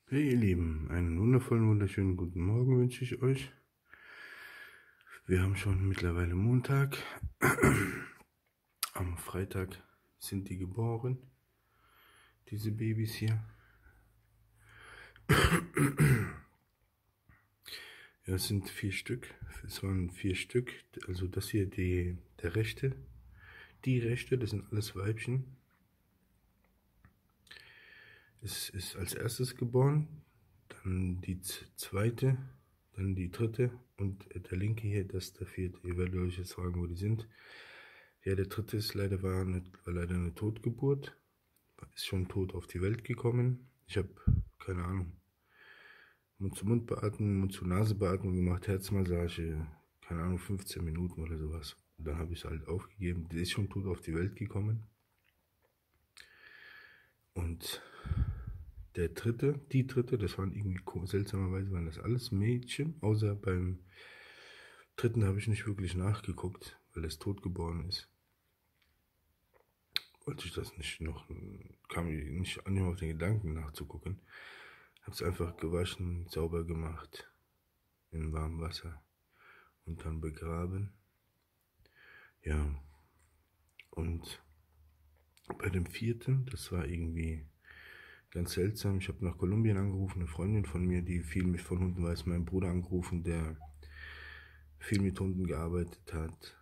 Hey ihr Lieben, einen wundervollen, wunderschönen guten Morgen wünsche ich euch. Wir haben schon mittlerweile Montag. Am Freitag sind die geboren, diese Babys hier. Ja, es sind 4 Stück. Es waren 4 Stück. Also das hier der rechte. Die rechte, das sind alles Weibchen. Es ist als erstes geboren, dann die zweite, dann die dritte und der linke hier, das ist der vierte. Ihr werdet euch jetzt fragen, wo die sind. Ja, der dritte ist war leider eine Totgeburt. Ist schon tot auf die Welt gekommen. Ich habe, keine Ahnung, Mund-zu-Mund-Beatmung, Mund-zu-Nase-Beatmung gemacht, Herzmassage, keine Ahnung, 15 Minuten oder sowas. Und dann habe ich es halt aufgegeben. Die ist schon tot auf die Welt gekommen. Und die dritte, das waren irgendwie, seltsamerweise waren das alles Mädchen, außer beim dritten habe ich nicht wirklich nachgeguckt, weil es tot geboren ist. Wollte ich das nicht noch, kam ich nicht an auf den Gedanken nachzugucken. Habe es einfach gewaschen, sauber gemacht, in warmem Wasser und dann begraben. Ja, und bei dem vierten, das war irgendwie ganz seltsam. Ich habe nach Kolumbien angerufen, eine Freundin von mir, die viel mit von Hunden weiß, meinen Bruder angerufen, der viel mit Hunden gearbeitet hat.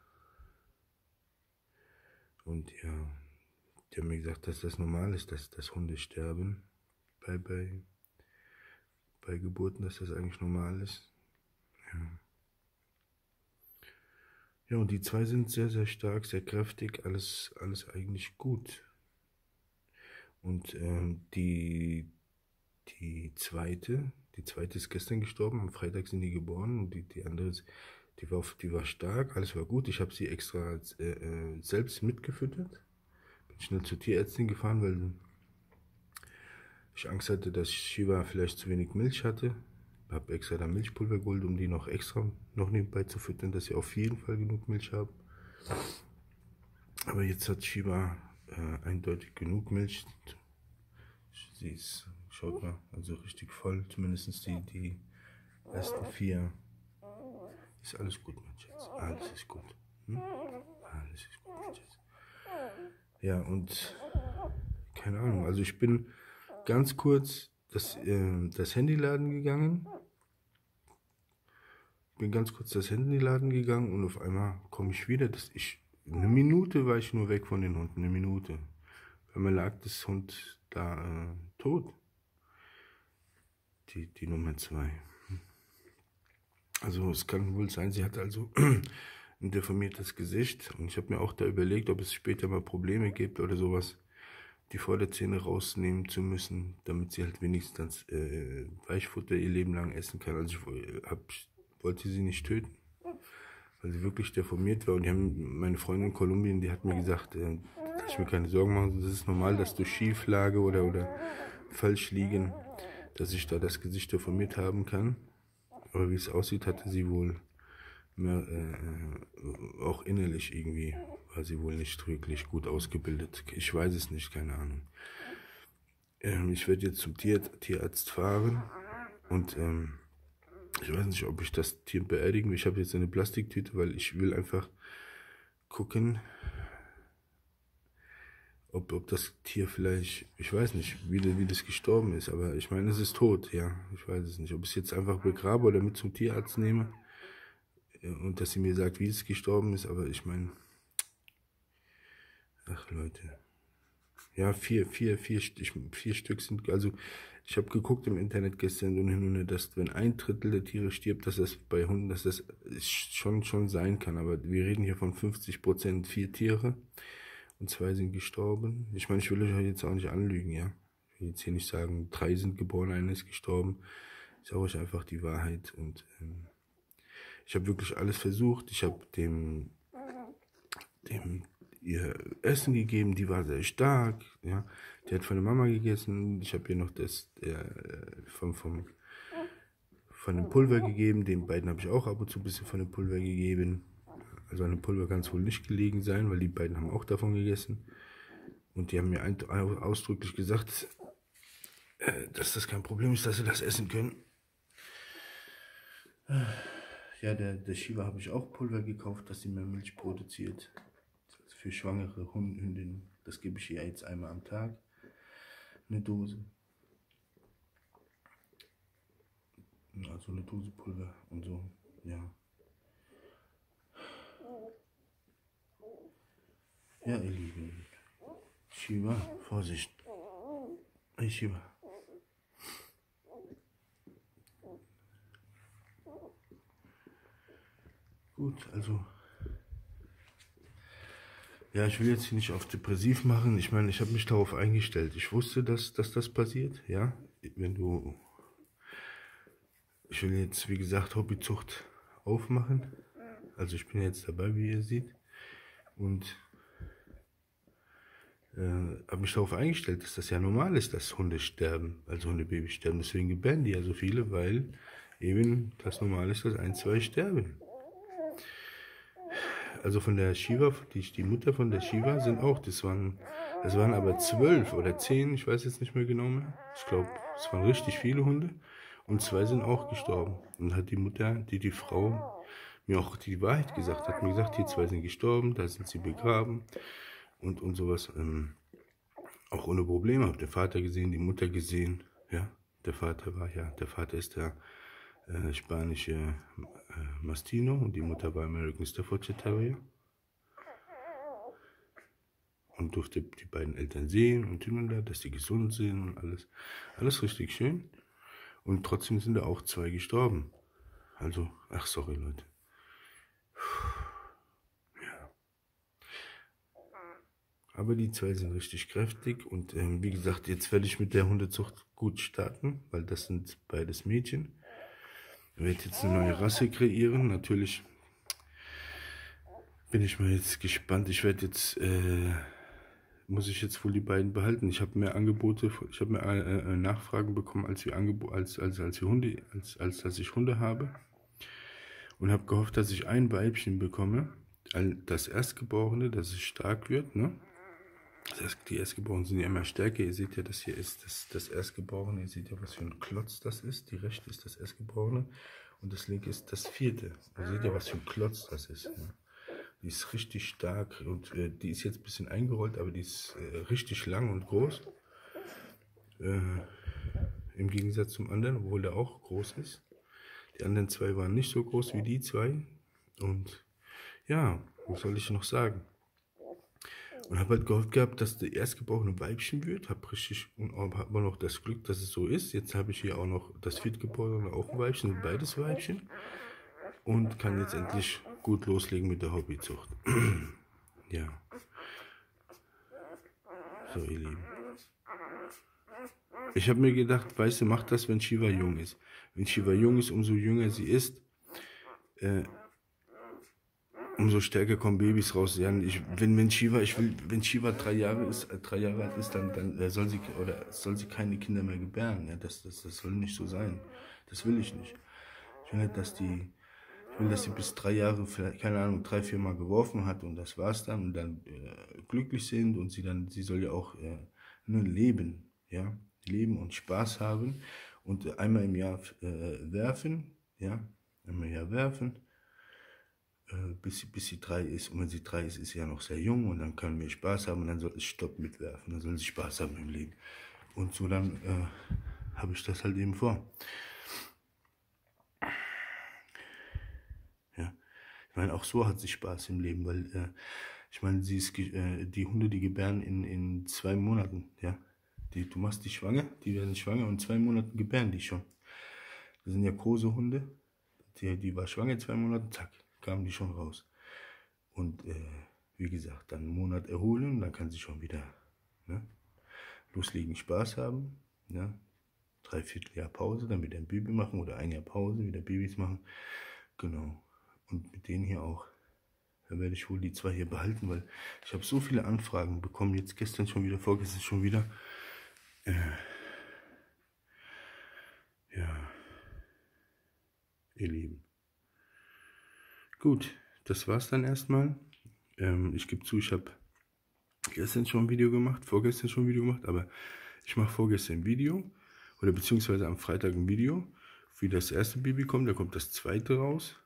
Und ja, die haben mir gesagt, dass das normal ist, dass Hunde sterben bei Geburten, dass das eigentlich normal ist. Ja. Ja, und die zwei sind sehr, sehr stark, sehr kräftig, alles eigentlich gut. Und die zweite ist gestern gestorben, am Freitag sind die geboren und die andere, die war stark, alles war gut. Ich habe sie extra selbst mitgefüttert. Bin schnell zur Tierärztin gefahren, weil ich Angst hatte, dass Shiva vielleicht zu wenig Milch hatte. Habe extra da Milchpulver geholt, um die noch extra noch nebenbei zu füttern, dass sie auf jeden Fall genug Milch haben. Aber jetzt hat Shiva eindeutig genug Milch. Sie ist, schaut mal, also richtig voll. Zumindest die ersten 4. Ist alles gut, mein Schatz. Alles ist gut. Hm? Alles ist gut, mein Schatz. Ja, und keine Ahnung, also ich bin ganz kurz das Handyladen gegangen. Bin ganz kurz das Handyladen gegangen und auf einmal komme ich wieder. Eine Minute war ich nur weg von den Hunden, eine Minute. Bei mir lag das Hund da tot. Die Nummer 2. Also es kann wohl sein, sie hat also ein deformiertes Gesicht. Und ich habe mir auch da überlegt, ob es später mal Probleme gibt oder sowas, die Vorderzähne rausnehmen zu müssen, damit sie halt wenigstens Weichfutter ihr Leben lang essen kann. Also ich wollte sie nicht töten, weil sie wirklich deformiert war. Und meine Freundin in Kolumbien, die hat mir gesagt, dass ich mir keine Sorgen mache. Das ist normal, dass durch Schieflage oder falsch liegen, dass ich da das Gesicht deformiert haben kann. Aber wie es aussieht, hatte sie wohl mehr, auch innerlich irgendwie, war sie wohl nicht wirklich gut ausgebildet. Ich weiß es nicht, keine Ahnung. Ich werde jetzt zum Tierarzt fahren und ich weiß nicht, ob ich das Tier beerdigen will. Ich habe jetzt eine Plastiktüte, weil ich will einfach gucken, ob das Tier vielleicht, ich weiß nicht, wie das gestorben ist, aber ich meine, es ist tot, ja. Ich weiß es nicht, ob ich es jetzt einfach begrabe oder mit zum Tierarzt nehme und dass sie mir sagt, wie es gestorben ist, aber ich meine, ach Leute. Ja, vier Stück sind, also ich habe geguckt im Internet gestern und hin und her, dass wenn 1/3 der Tiere stirbt, dass das bei Hunden, dass das schon sein kann, aber wir reden hier von 50%, 4 Tiere und 2 sind gestorben. Ich meine, ich will euch jetzt auch nicht anlügen, ja. Ich will jetzt hier nicht sagen, 3 sind geboren, einer ist gestorben. Ich sage euch einfach die Wahrheit und ich habe wirklich alles versucht. Ich habe dem ihr Essen gegeben, die war sehr stark, ja. Die hat von der Mama gegessen, ich habe ihr noch von dem Pulver gegeben, den beiden habe ich auch ab und zu ein bisschen von dem Pulver gegeben. Also an dem Pulver kann es wohl nicht gelegen sein, weil die beiden haben auch davon gegessen. Und die haben mir ausdrücklich gesagt, dass das kein Problem ist, dass sie das essen können. Ja, der Shiva habe ich auch Pulver gekauft, dass sie mehr Milch produziert. Für schwangere Hündinnen. Das gebe ich ihr jetzt einmal am Tag. Eine Dose. Also eine Dose Pulver und so, ja. Ja, ihr Lieben. Shiva, Vorsicht. Hey Shiva. Gut, also. Ja, ich will jetzt hier nicht auf depressiv machen. Ich meine, ich habe mich darauf eingestellt. Ich wusste, dass das passiert, ja. Wenn du... Ich will jetzt, wie gesagt, Hobbyzucht aufmachen. Also ich bin jetzt dabei, wie ihr seht. Und habe mich darauf eingestellt, dass das ja normal ist, dass Hunde sterben, also Hundebabys sterben. Deswegen gebären die ja so viele, weil eben das normal ist, dass 1, 2 sterben. Also von der Shiva, die Mutter von der Shiva sind auch, das waren aber 12 oder 10, ich weiß jetzt nicht mehr genau mehr. Ich glaube, es waren richtig viele Hunde und 2 sind auch gestorben. Und hat die Mutter, die Frau, mir auch die Wahrheit gesagt, hat mir gesagt, die 2 sind gestorben, da sind sie begraben. Und sowas, auch ohne Probleme. Habe den Vater gesehen, die Mutter gesehen, ja. Der Vater ist der spanische Mastino und die Mutter war American Staffordshire Terrier. Und durfte die beiden Eltern sehen und hin und her, dass die gesund sind und alles richtig schön. Und trotzdem sind da auch 2 gestorben. Also, ach sorry Leute. Aber die 2 sind richtig kräftig und wie gesagt, jetzt werde ich mit der Hundezucht gut starten, weil das sind beides Mädchen. Ich werde jetzt eine neue Rasse kreieren. Natürlich bin ich mal jetzt gespannt. Ich werde jetzt, muss ich jetzt wohl die beiden behalten. Ich habe mehr Angebote, ich habe mehr Nachfragen bekommen, als dass ich Hunde habe. Und habe gehofft, dass ich ein Weibchen bekomme. Das Erstgeborene, dass es stark wird, ne? Die Erstgeborenen sind ja immer stärker. Ihr seht ja, das hier ist das Erstgeborene. Ihr seht ja, was für ein Klotz das ist. Die rechte ist das Erstgeborene und das linke ist das 4. Ihr seht ja, was für ein Klotz das ist. Ja. Die ist richtig stark und die ist jetzt ein bisschen eingerollt, aber die ist richtig lang und groß. Im Gegensatz zum anderen, obwohl der auch groß ist. Die anderen 2 waren nicht so groß wie die 2. Und ja, was soll ich noch sagen? Und habe halt gehofft gehabt, dass der erstgeborene Weibchen wird. Habe aber noch das Glück, dass es so ist. Jetzt habe ich hier auch noch das viertgeborene, auch ein Weibchen, sind beides Weibchen. Und kann jetzt endlich gut loslegen mit der Hobbyzucht. Ja. So, ihr Lieben. Ich habe mir gedacht, weißt du, mach das, wenn Shiva jung ist. Wenn Shiva jung ist, umso jünger sie ist, umso stärker kommen Babys raus. Ja, wenn Shiva 3 Jahre alt ist, dann soll sie keine Kinder mehr gebären. Ja, das soll nicht so sein. Das will ich nicht. Ich will nicht, dass sie bis 3 Jahre, vielleicht, keine Ahnung, 3, 4 Mal geworfen hat und das war's dann und dann glücklich sind und sie soll ja auch nur leben, ja, leben und Spaß haben und einmal im Jahr werfen, ja, einmal im Jahr werfen. Bis sie 3 ist. Und wenn sie 3 ist, ist sie ja noch sehr jung und dann können wir Spaß haben und dann soll es Stopp mitwerfen. Dann soll sie Spaß haben im Leben. Und so dann habe ich das halt eben vor. Ja, ich meine, auch so hat sie Spaß im Leben, weil ich meine, die Hunde, die gebären in 2 Monaten, ja. Du machst die schwanger, die werden schwanger und in 2 Monaten gebären die schon. Das sind ja große Hunde. Die war schwanger in 2 Monaten, zack, kamen die schon raus. Und wie gesagt, dann einen Monat erholen, dann kann sie schon wieder loslegen, Spaß haben. Ja? 3/4 Jahr Pause, dann wieder ein Baby machen oder 1 Jahr Pause, wieder Babys machen. Genau. Und mit denen hier auch. Da werde ich wohl die 2 hier behalten, weil ich habe so viele Anfragen bekommen. Jetzt gestern schon wieder, vorgestern schon wieder. Ja, ihr Lieben. Gut, das war's dann erstmal. Ich gebe zu, ich habe gestern schon ein Video gemacht, vorgestern schon ein Video gemacht, aber ich mache vorgestern ein Video oder beziehungsweise am Freitag ein Video, wie das erste Baby kommt, dann kommt das zweite raus.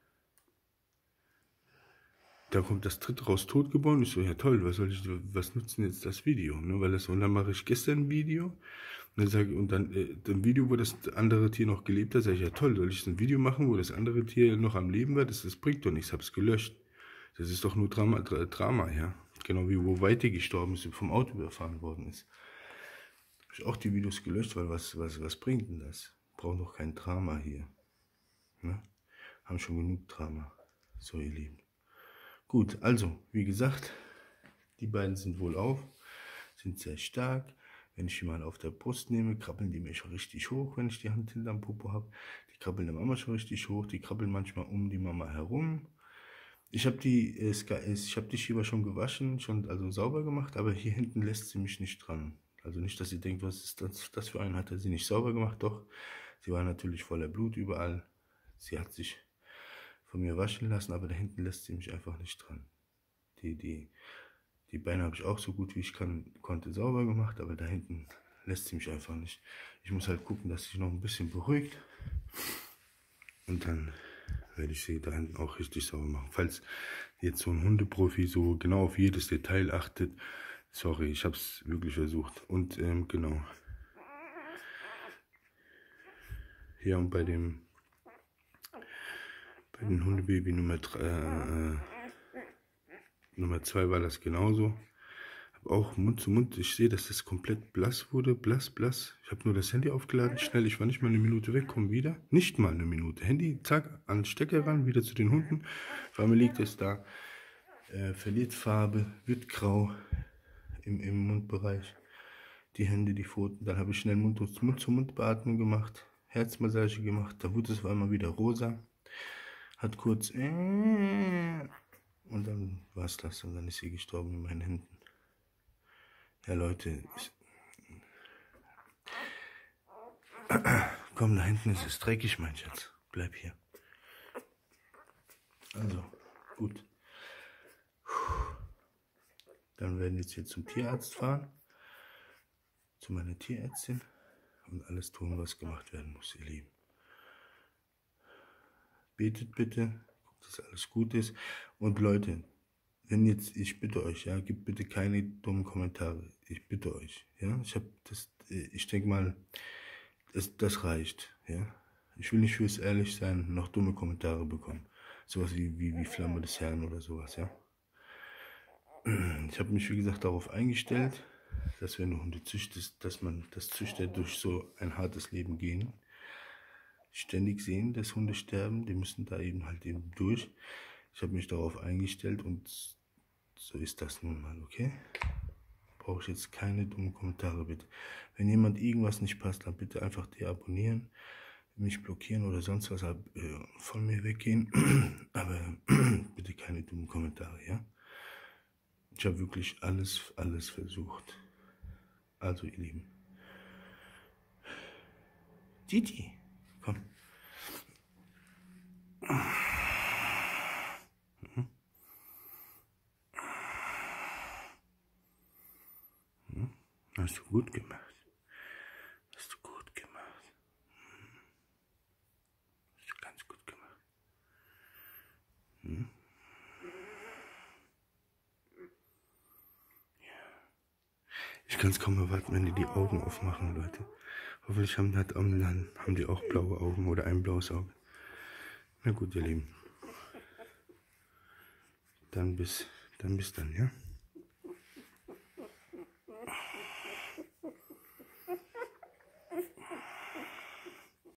Dann kommt das dritte raus, totgeboren. Ich so, ja toll, was nutzt denn jetzt das Video? Ne? Und dann mache ich gestern ein Video. Und dann ein Video, wo das andere Tier noch gelebt hat, sage ich, ja toll, soll ich ein Video machen, wo das andere Tier noch am Leben war? Das bringt doch nichts, ich habe es gelöscht. Das ist doch nur Drama, ja. Genau wie wo Weite gestorben ist, vom Auto überfahren worden ist. Habe ich auch die Videos gelöscht, weil was bringt denn das? Brauchen doch kein Drama hier. Ne? Haben schon genug Drama. So, ihr Lieben. Gut, also, wie gesagt, die beiden sind wohlauf, sind sehr stark. Wenn ich die mal auf der Brust nehme, krabbeln die mir schon richtig hoch, wenn ich die Hand hinterm Popo habe. Die krabbeln der Mama schon richtig hoch, die krabbeln manchmal um die Mama herum. Ich habe die Schieber schon gewaschen, also sauber gemacht, aber hier hinten lässt sie mich nicht dran. Also nicht, dass sie denkt, was ist das für einen, hat er sie nicht sauber gemacht, doch. Sie war natürlich voller Blut überall. Sie hat sich von mir waschen lassen, aber da hinten lässt sie mich einfach nicht dran. Die Beine habe ich auch so gut wie ich konnte sauber gemacht, aber da hinten lässt sie mich einfach nicht. Ich muss halt gucken, dass sich noch ein bisschen beruhigt. Und dann werde ich sie da hinten auch richtig sauber machen. Falls jetzt so ein Hundeprofi so genau auf jedes Detail achtet, sorry, ich habe es wirklich versucht. Und genau. Ja, und bei den Hundebaby Nummer 2 war das genauso. Habe auch Mund zu Mund. Ich sehe, dass das komplett blass wurde. Blass. Ich habe nur das Handy aufgeladen, schnell. Ich war nicht mal eine Minute weg, komme wieder. Nicht mal eine Minute. Handy, zack, an den Stecker ran, wieder zu den Hunden. Auf einmal liegt es da. Verliert Farbe, wird grau im Mundbereich. Die Hände, die Pfoten. Dann habe ich schnell Mund-zu-Mund-Beatmung gemacht. Herzmassage gemacht. Da wurde es auf einmal wieder rosa. Hat kurz und dann war es das und dann ist sie gestorben in meinen Händen. Ja Leute, komm, da hinten ist es dreckig, mein Schatz. Bleib hier. Also, gut. Dann werden wir jetzt hier zum Tierarzt fahren. Zu meiner Tierärztin. Und alles tun, was gemacht werden muss, ihr Lieben. Betet bitte, guckt, dass alles gut ist. Und Leute, ich bitte euch, ja, gebt bitte keine dummen Kommentare. Ich bitte euch, ja. Ich denke mal, das reicht, ja. Ich will nicht fürs ehrlich sein, noch dumme Kommentare bekommen. Sowas wie Flamme des Herrn oder sowas, ja. Ich habe mich, wie gesagt, darauf eingestellt, dass wenn du Hunde züchtest, dass Züchter durch so ein hartes Leben gehen. Ständig sehen, dass Hunde sterben, die müssen da eben durch. Ich habe mich darauf eingestellt und so ist das nun mal, okay? Brauche ich jetzt keine dummen Kommentare, bitte. Wenn jemand irgendwas nicht passt, dann bitte einfach deabonnieren, mich blockieren oder sonst was, von mir weggehen. Aber bitte keine dummen Kommentare, ja? Ich habe wirklich alles versucht. Also, ihr Lieben. Gigi. Komm. Hast du gut gemacht. Hast du gut gemacht. Hast du ganz gut gemacht. Ja. Ich kann es kaum erwarten, wenn die Augen aufmachen, Leute. Hoffentlich haben die auch blaue Augen oder ein blaues Auge. Na gut, ihr Lieben. Dann bis dann, ja?